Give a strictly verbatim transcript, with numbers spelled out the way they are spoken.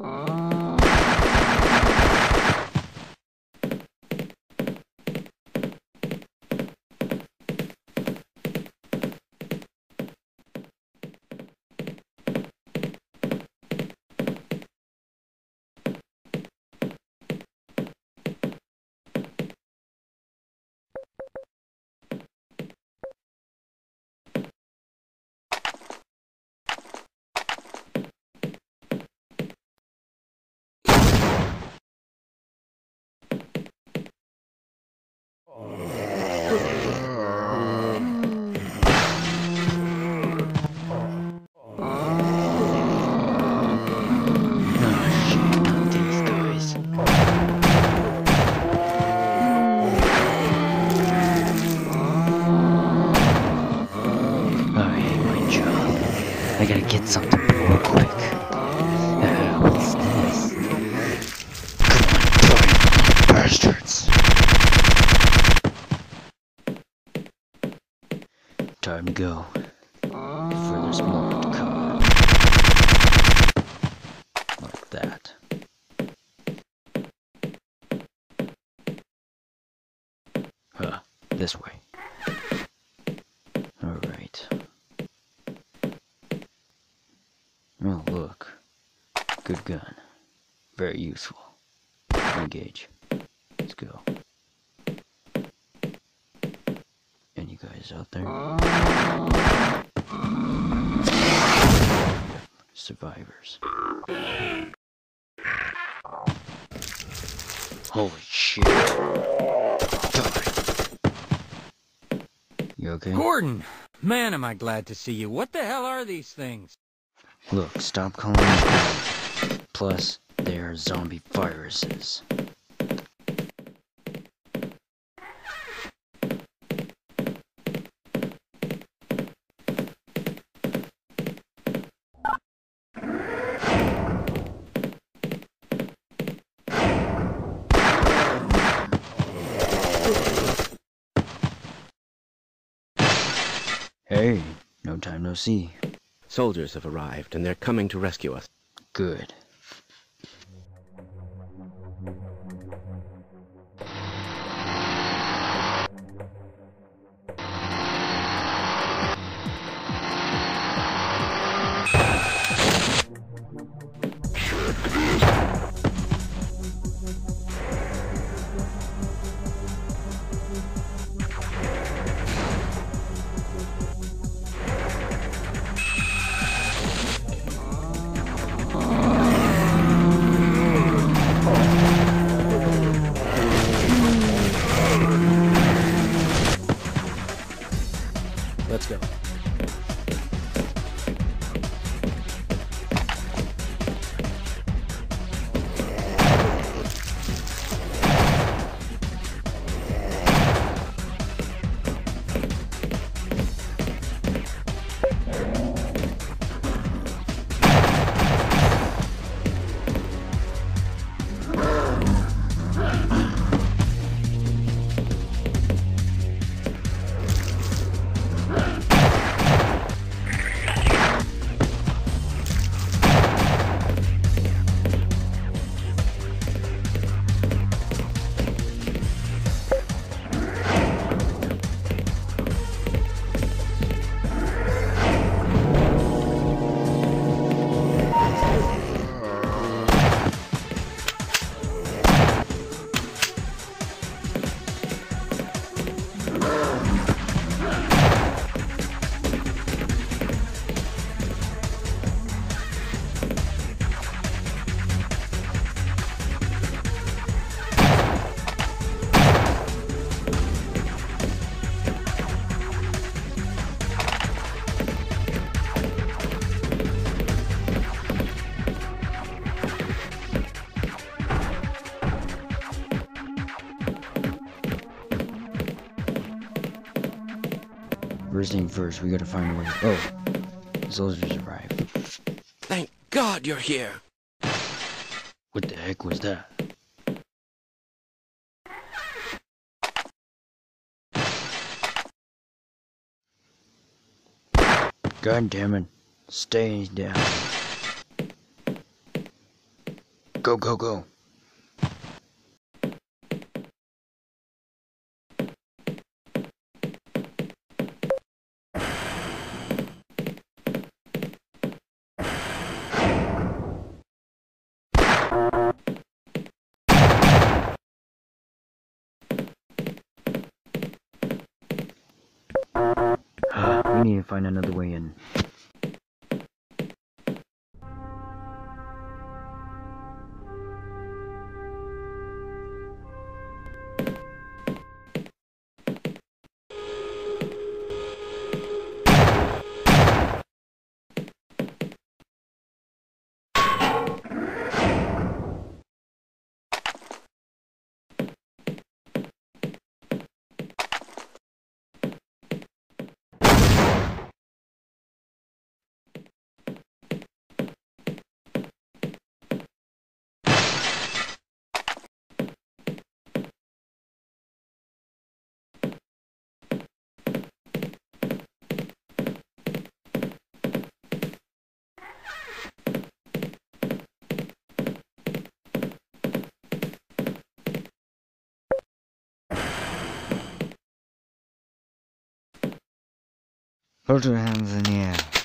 I gotta get something real quick. Uh, what's this? Come on, bastards! Time to go. Before there's more to come. Like that. Huh, this way. Alright. Oh, look. Good gun. Very useful. Engage. Let's go. Any guys out there? Survivors. Holy shit. You okay? Gordon! Man, am I glad to see you. What the hell are these things? Look, stop calling me. Plus, they are zombie viruses. Hey, no time no see. Soldiers have arrived, and they're coming to rescue us. Good. Let's go. First thing first, we gotta find a way. Oh, the soldiers arrived. Thank God you're here! What the heck was that? God damn it. Stay down. Go, go, go. We need to find another way in. Hold your hands in the air.